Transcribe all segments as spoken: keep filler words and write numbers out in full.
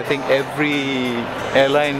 think every airline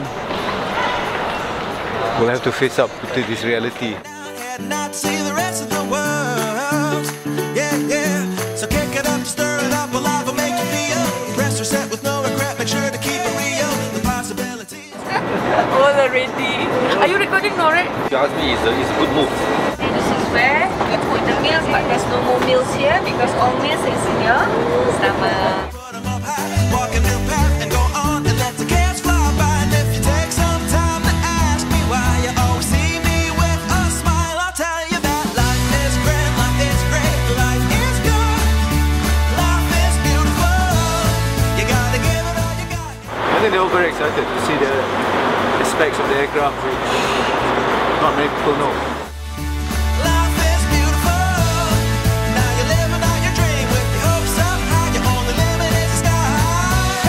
will have to face up to this reality. And not see the rest of the world. Yeah, yeah. So kick it up, stir it up, alive will make you feel. Rest or set with no regret, make sure to keep it real. The possibilities. All already. Are you recording now, right? If you ask me, it's a, it's a good move. This is where you put the meals, but there's no more meals here because all meals is in your stomach. Put 'em up high, walk a new path and go on and let the chaos fly by. And if you take some time to ask me why you always see me with a smile, I'll tell you that life is grand, life is great, life is good, life is beautiful. You gotta give it all you got. I think they're all very excited to see the, the specs of the aircraft, which not many people know. Life is beautiful. Now you're living out your dream with the hopes up high. Your only limit is the sky.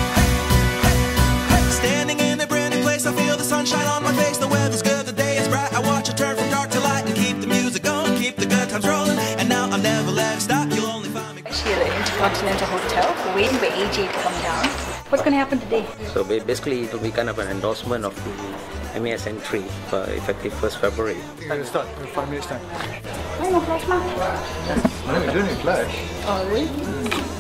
Standing in a brand new place, I feel the sunshine on my face. The weather's good, the day is bright. I watch it turn from dark to light and keep the music going, keep the good times rolling. And now I'll never let it stop. You'll only find me. Actually, at the Intercontinental Hotel, we're waiting for A J to come down. What's going to happen today? So ba- basically, it will be kind of an endorsement of the M A S entry uh, effective first February. I'm going to start in five minutes time. Why no flash, ma? I know we're doing it flash. Oh, really?